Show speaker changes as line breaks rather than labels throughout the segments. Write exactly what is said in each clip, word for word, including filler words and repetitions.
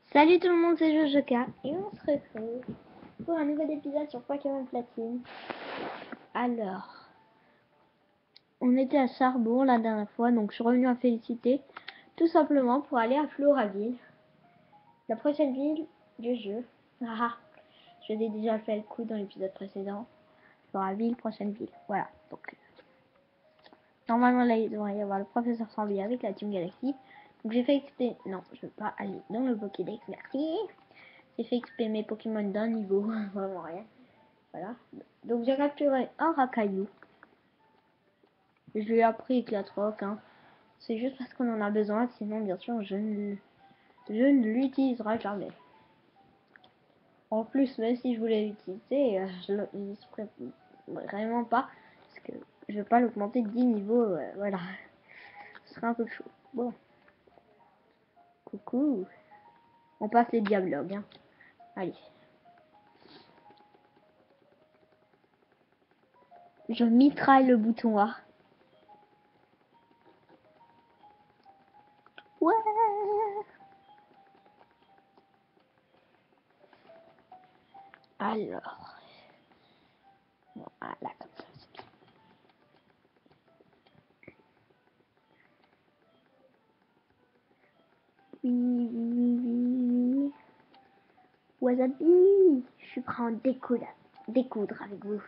Salut tout le monde, c'est Jojoka et on se retrouve pour un nouvel épisode sur Pokémon Platine. Alors, on était à Charbon la dernière fois, donc je suis revenu à Félicité tout simplement pour aller à Floraville, la prochaine ville du jeu. Ah, je vous ai déjà fait le coup dans l'épisode précédent. Floraville, prochaine ville. Voilà, donc normalement là il devrait y avoir le professeur Sambi avec la Team Galaxy. Donc j'ai fait exprès, non je veux pas aller dans le Pokédex, merci. J'ai fait exprès mes Pokémon d'un niveau, vraiment rien. Voilà. Donc j'ai capturé un Racaillou. Je lui ai appris Éclatroc. Hein. C'est juste parce qu'on en a besoin. Sinon, bien sûr, je ne, je ne l'utiliserai jamais. En plus, même si je voulais l'utiliser, euh, je ne l'utiliserai vraiment pas. Parce que je ne vais pas l'augmenter de dix niveaux. Euh, voilà. Ce serait un peu chaud. Bon. Coucou. On passe les dialogues. Hein. Allez. Je mitraille le bouton A. Ouais. Alors. Voilà, comme ça. Oui, oui, oui, oui. Wasabi, je suis prêt à en découdre, découdre avec vous.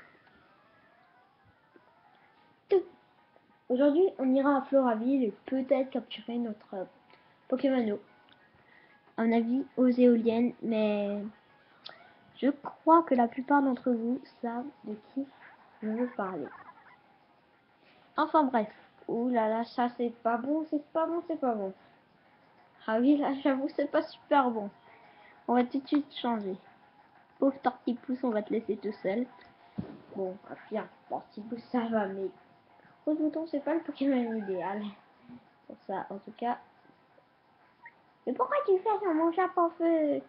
Aujourd'hui, on ira à Floraville et peut-être capturer notre euh, Pokémon. À mon avis, aux éoliennes, mais je crois que la plupart d'entre vous savent de qui je veux parler. Enfin bref. Ouh là là, ça c'est pas bon, c'est pas bon, c'est pas bon. Ah oui, là j'avoue, c'est pas super bon. On va tout de suite changer. Pauvre Tortipousse, on va te laisser tout seul. Bon, bien, Tortipousse, ça va, mais Rose Mouton, c'est pas le Pokémon idéal. Pour ça, en tout cas. Mais pourquoi tu fais ça, mon chat en feu?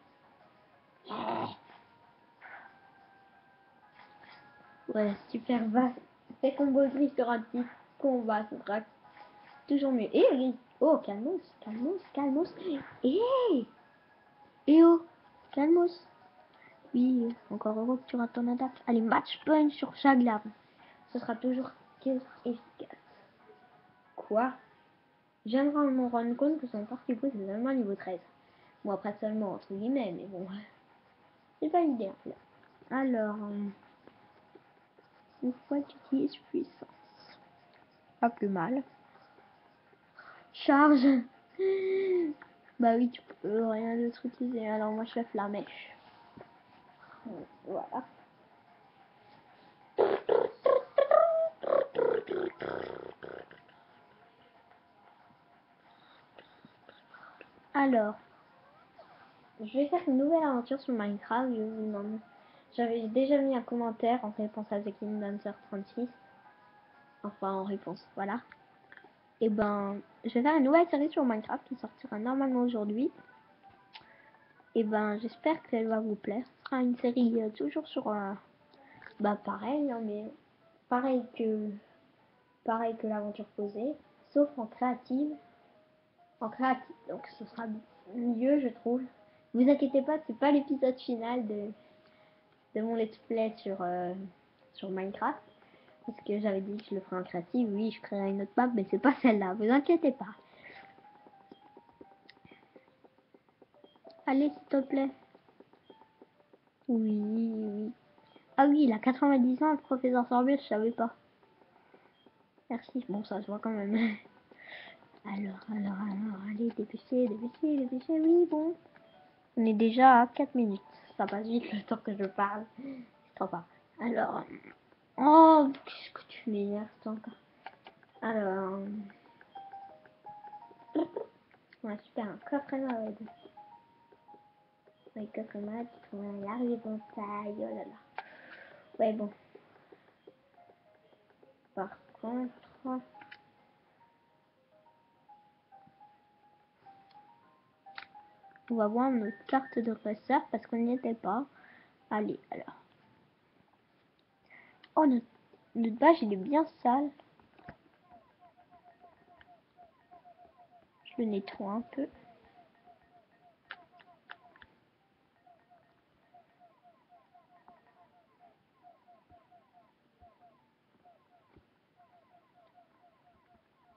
Ouais, super vaste. Tes combos gris sur un petit combat, ce sera toujours mieux. Et oui. Oh, calmos, calmos, calmos. Et Et oh, calmos. Oui, encore heureux que tu rates ton attaque. Allez, match punch sur chaque larme. Ce sera toujours efficace. Quoi? J'aimerais me rendre compte que son Tortipousse est seulement niveau treize. Bon, après seulement, entre guillemets, mais bon. C'est pas l'idéal. Alors, euh, une fois tu utilises puissance. Pas plus mal. Charge. Bah oui, tu peux rien d'autre utiliser. Alors moi je fais flamèche. Voilà. Alors, je vais faire une nouvelle aventure sur Minecraft. Je vous demande. J'avais déjà mis un commentaire en réponse à The King Dancer trente-six. Enfin, en réponse, voilà. Et ben, je vais faire une nouvelle série sur Minecraft qui sortira normalement aujourd'hui. Et ben, j'espère qu'elle va vous plaire. Ce sera une série euh, toujours sur un. Bah, pareil, hein, mais pareil que. Pareil que l'aventure posée, sauf en créative. En créative, donc ce sera mieux, je trouve. Vous inquiétez pas, c'est pas l'épisode final de, de mon let's play sur, euh, sur Minecraft. Parce que j'avais dit que je le ferai en créative. Oui, je créerai une autre map, mais c'est pas celle-là. Vous inquiétez pas. Allez, s'il te plaît. Oui, oui. Ah oui, il a quatre-vingt-dix ans, le professeur Sorbet, je savais pas. Merci. Bon, ça se voit quand même. Alors, alors, alors, allez, dépêchez, dépêchez, dépêchez. Oui, bon. On est déjà à quatre minutes. Ça passe vite le temps que je parle. C'est trop pas. Alors. Oh, qu'est-ce que tu m'énerves encore. Alors. Ouais, super, un coffret mode. Ouais, coffret mode, on va y arriver dans taille. Oh là là. Ouais, bon. Par contre. On va voir notre carte de dresseur parce qu'on n'y était pas. Allez, alors. Oh, notre, notre bâche, il est bien sale. Je le nettoie un peu.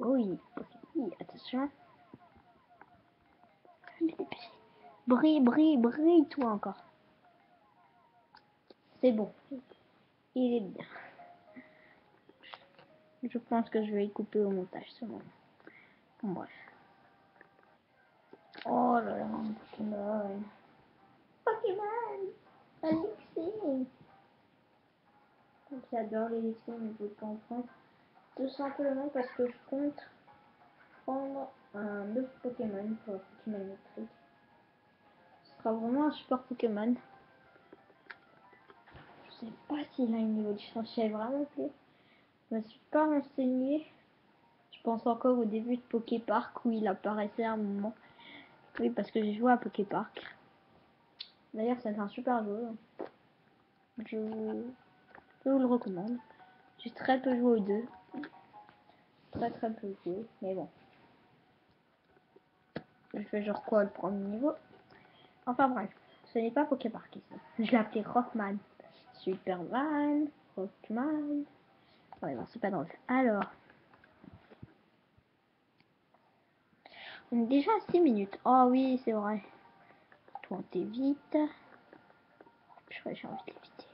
Oui, oui, attention. Brille, brille, brille, toi encore. C'est bon. Il est bien. Je pense que je vais y couper au montage ce moment. Bon, bref. Oh là là, Pokémon. Pokémon Elixir. J'adore les Elixir, mais je ne veux pas en prendre. Tout simplement parce que je compte prendre un autre Pokémon pour le Pokémon électrique. Ce sera vraiment un super Pokémon. Je sais pas s'il a une évolution, je sais vraiment plus. Je me suis pas renseignée. Je pense encore au début de Poképark où il apparaissait à un moment. Oui, parce que j'ai joué à Poképark. D'ailleurs, c'est un super jeu. Je vous, je vous le recommande. J'ai très peu joué aux deux. Très très peu joué, mais bon. Je fais genre quoi le premier niveau. Enfin bref, ce n'est pas Poképark ici. Je l'ai appelé Rockman. Superman, Rockman. Ouais, non, c'est pas drôle. Alors, on est déjà à six minutes. Oh oui, c'est vrai. Toi, t'es vite. Je crois que j'ai envie de l'éviter.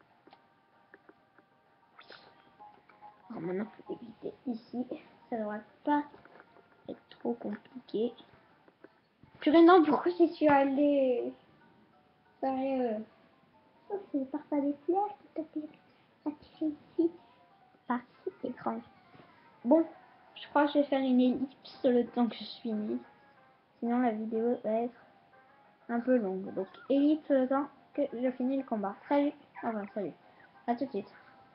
Alors maintenant, il faut éviter ici. Ça devrait pas être trop compliqué. Purée, non, pourquoi j'y suis allée? Sérieux. Oh, c'est par pas des flèches, tout à fait. Attirer ici. Partie écran. Bon, je crois que je vais faire une ellipse le temps que je finis. Sinon, la vidéo va être un peu longue. Donc, ellipse le temps que je finis le combat. Salut. Enfin, salut. À tout de suite.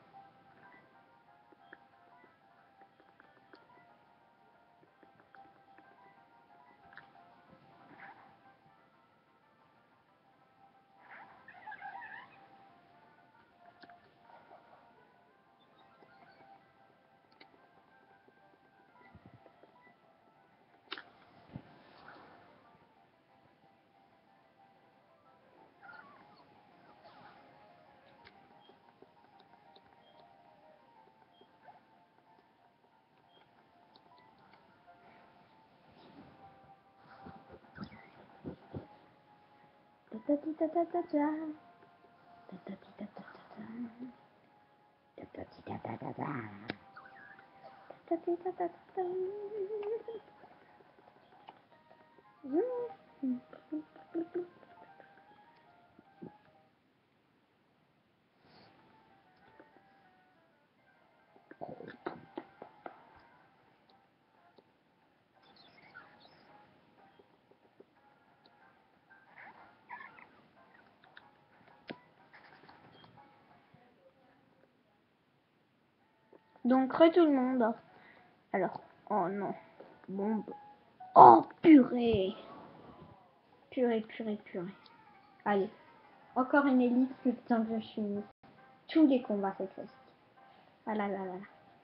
Donc, re tout le monde. Alors, oh non. Bombe. Oh, purée. Purée, purée, purée. Allez. Encore une ellipse le temps que je finis. Tous les combats cette fois-ci. Ah là là là là.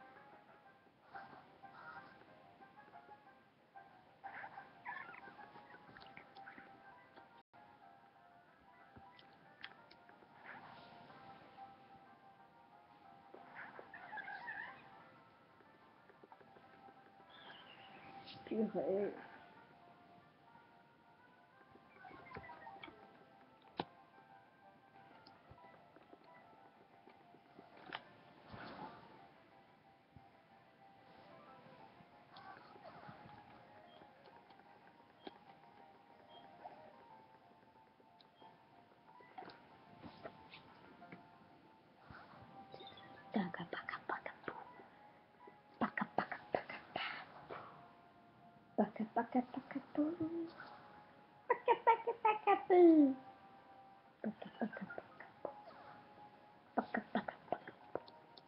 Purée. Paka paka paka pou. Paka paka paka pou. Paka paka paka pou. Paka paka paka pou. Paka paka paka pou. Paka paka paka pou.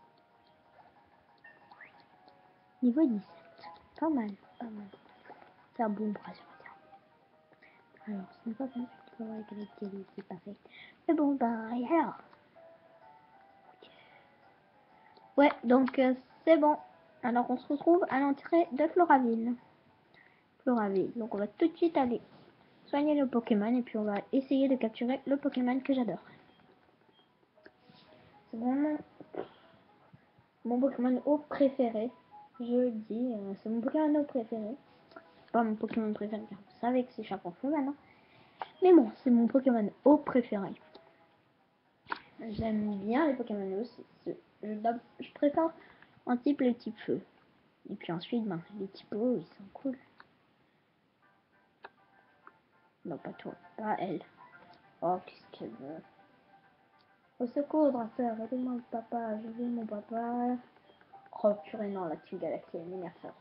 Niveau dix-sept. Pas mal, pas mal. C'est un bon bras sur la terre. Alors, ce n'est pas comme ça qu'il faut voir avec la télé, c'est parfait. Mais bon, ben, et alors? Ouais, donc euh, c'est bon. Alors on se retrouve à l'entrée de Floraville. Floraville. Donc on va tout de suite aller soigner le Pokémon et puis on va essayer de capturer le Pokémon que j'adore. C'est vraiment mon Pokémon haut préféré. je le dis, euh, c'est mon Pokémon préféré. C'est pas mon Pokémon préféré, car vous savez que c'est Chapon Feu maintenant. Mais bon, c'est mon Pokémon eau préféré. J'aime bien les Pokémon eau. Je, je préfère un type le type feu. Et puis ensuite, ben, les types eau, ils sont cool. Non, pas toi, pas elle. Oh, qu'est-ce qu'elle veut. Au secours, Draceur, aidez-moi, papa, je veux mon papa. Oh, purée, non, la Team Galaxy, elle m'énerve, ça.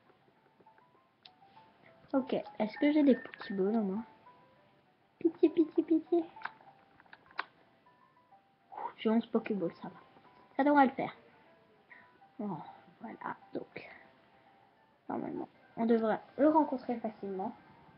Ok, est-ce que j'ai des petits balls, moi? Pitié, pitié, pitié. J'ai onze Pokéballs, ça va. Ça devrait le faire. Oh, voilà, donc. Normalement, on devrait le rencontrer facilement.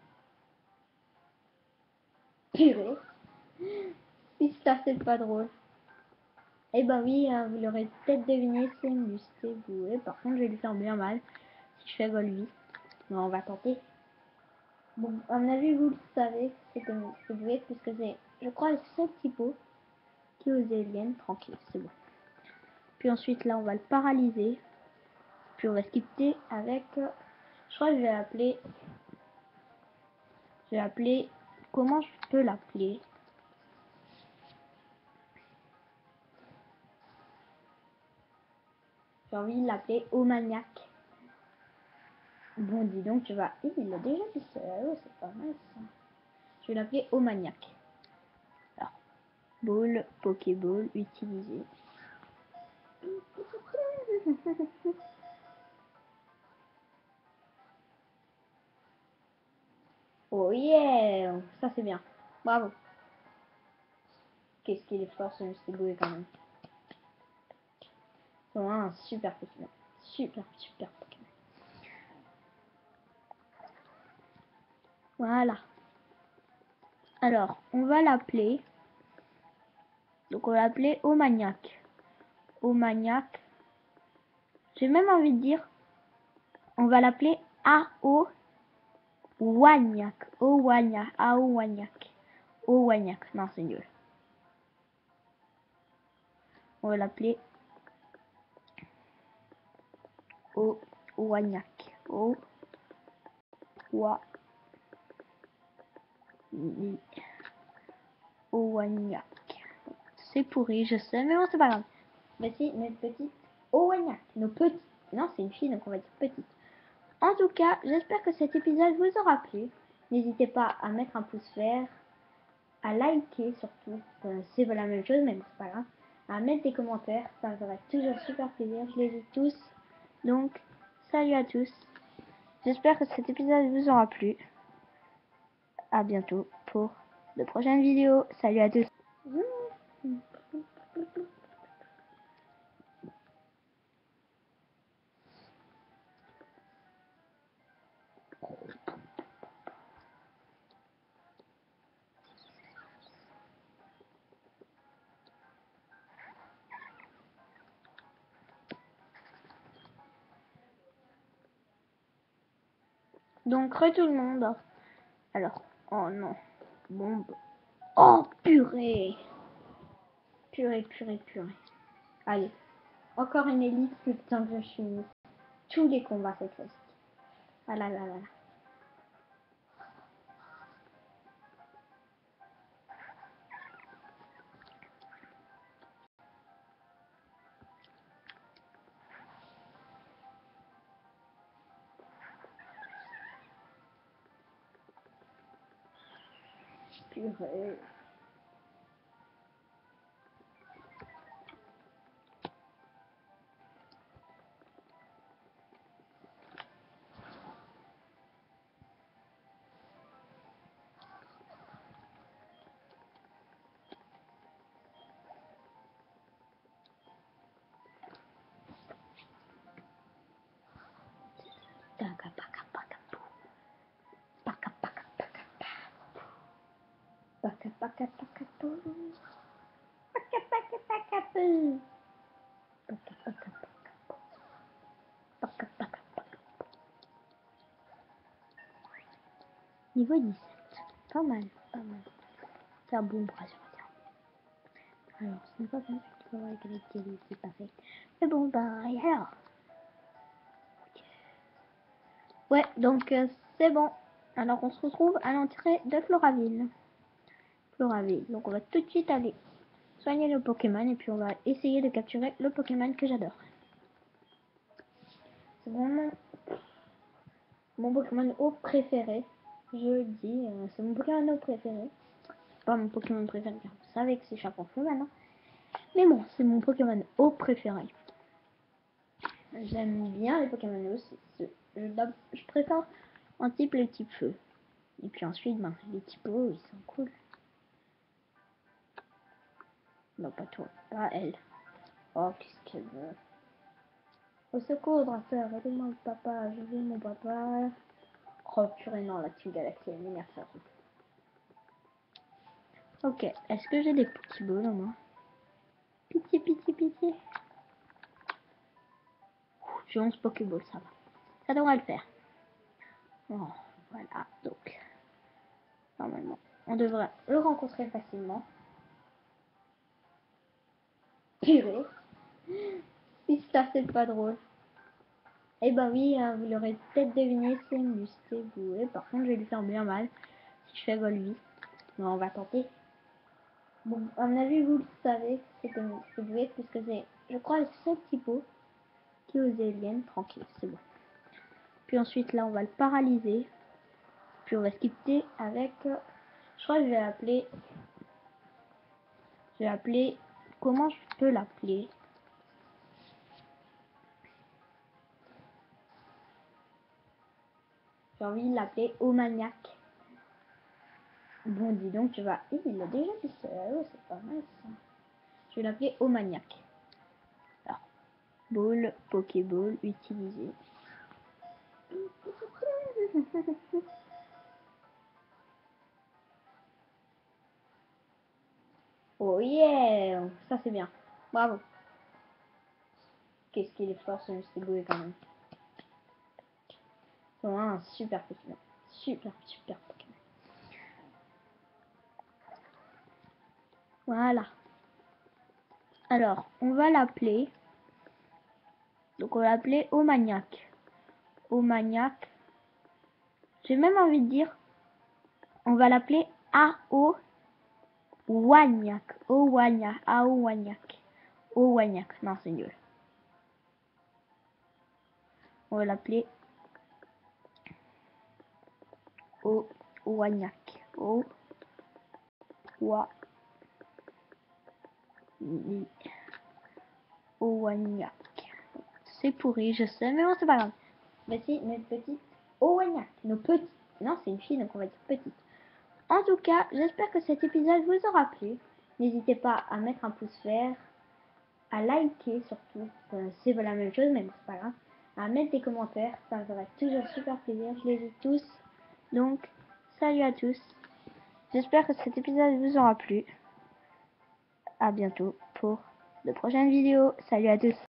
Purée. Si ça, c'est pas drôle. Eh ben oui, hein, vous l'aurez peut-être deviné, c'est Mustéboué. Par contre, je vais lui faire bien mal si je fais Volvi. Mais on va tenter. Bon, à mon avis, vous le savez, c'est que Mustéboué, puisque c'est, je crois, le seul typo qui ose aliens. Tranquille, c'est bon. Puis ensuite, là, on va le paralyser. Puis on va skipper avec... Euh, je crois que je vais l'appeler... Je vais l'appeler... Comment je peux l'appeler? J'ai envie de l'appeler Omaniac. Bon, dis donc, tu vas... Eh, il a déjà dit ça. Oh, c'est pas mal, ça. Je vais l'appeler Omaniac. Alors, Ball, Pokéball, utilisé. Oh yeah! Ça, c'est bien. Bravo. Qu'est-ce qu'il est fort, ce Mustéboué, quand même. C'est vraiment un super Pokémon. Super, super Pokémon. Voilà. Alors, on va l'appeler. Donc, on va l'appeler Omaniac. Omaniac. J'ai même envie de dire, on va l'appeler A O Wagnac. Owagnac. A O Wagnac. Owagnac. Non, c'est nul. On va l'appeler O Wagnac. O Wa Owagnac. C'est pourri, je sais, mais bon, c'est pas grave. Voici notre petite Owagnac. Nos petites. Non, c'est une fille, donc on va dire petite. En tout cas, j'espère que cet épisode vous aura plu. N'hésitez pas à mettre un pouce vert, à liker surtout, euh, c'est pas la même chose, mais bon, c'est pas grave, à mettre des commentaires, ça me ferait toujours super plaisir, je les lis tous. Donc, salut à tous. J'espère que cet épisode vous aura plu. À bientôt pour de prochaines vidéos. Salut à tous. Donc, re tout le monde. Alors, oh non. Bombe. Oh, purée. Purée, purée, purée. Allez. Encore une élite, plus de temps que je finis. Tous les combats cette fois-ci. Ah là là là là. Purée. Paka paka paka pou. Paka paka paka pou. Paka paka paka pou. Paka paka paka pou. Paka paka paka pou. Paka paka paka pou. Niveau dix-sept. Pas mal, pas mal. C'est un bon bras sur la terre. Alors, ce n'est pas bon. Tu vas voir avec les télés, c'est pas fait. Mais bon, bah, et alors Ouais, donc euh, c'est bon. Alors on se retrouve à l'entrée de Floraville. Floraville. Donc on va tout de suite aller soigner le Pokémon et puis on va essayer de capturer le Pokémon que j'adore. C'est vraiment mon Pokémon eau préféré. Je le dis, euh, c'est mon Pokémon eau préféré. C'est pas mon Pokémon préféré, car vous savez que c'est Chapon Feu maintenant. Mais bon, c'est mon Pokémon eau préféré. J'aime bien les Pokémon eau. Je, je préfère un type le type feu. Et puis ensuite, ben, les types eau, ils sont cool. Non, pas toi, pas elle. Oh, qu'est-ce qu'elle veut. Au secours, Draceur, aidez-moi, papa, je veux mon papa. Oh, purée, non, la Team Galaxy, elle m'énerve ça. Ok, est-ce que j'ai des Pokéballs, moi? Pitié, pitié, pitié. J'ai onze Pokéballs, ça va. Ça devrait le faire. Oh, voilà, donc. Normalement, on devrait le rencontrer facilement. Purée. Si ça, c'est pas drôle. Eh ben oui, hein, vous l'aurez peut-être deviné, c'est Mustébou. Par contre, je vais lui faire bien mal si je fais Volvi. Mais on va tenter. Bon, à mon avis, vous le savez, c'est que Mustébou, puisque c'est, je crois, le seul typo qui ose aliens. Tranquille, c'est bon. Puis ensuite, là, on va le paralyser. Puis on va skipper avec... Euh, je crois que je vais l'appeler... Je vais l'appeler... Comment je peux l'appeler? J'ai envie de l'appeler Omaniac. Bon, dis donc, tu vas... Eh, il a déjà dit ça. Oh, c'est pas mal, ça. Je vais l'appeler Omaniac. Alors, Ball, Pokéball, utilisé. Oh yeah! Ça, c'est bien. Bravo. Qu'est-ce qu'il est fort, ce Mustébou, quand même. C'est vraiment un super Pokémon. Super, super Pokémon. Voilà. Alors, on va l'appeler. Donc, on va l'appeler Omaniac. Omaniac. J'ai même envie de dire, on va l'appeler A-O Wagnac. Owagnac. Aowagnac. Owagnac. Non, c'est nul. On va l'appeler Owagnac. O Wa Owagnac. C'est pourri, je sais, mais bon, c'est pas grave. Voici notre petite Owagnac. Nos petites. Non, c'est une fille, donc on va dire petite. En tout cas, j'espère que cet épisode vous aura plu. N'hésitez pas à mettre un pouce vert, à liker surtout. Euh, c'est pas la même chose, mais bon, c'est pas grave. À mettre des commentaires, ça me ferait toujours super plaisir. Je les ai tous. Donc, salut à tous. J'espère que cet épisode vous aura plu. À bientôt pour de prochaines vidéos. Salut à tous.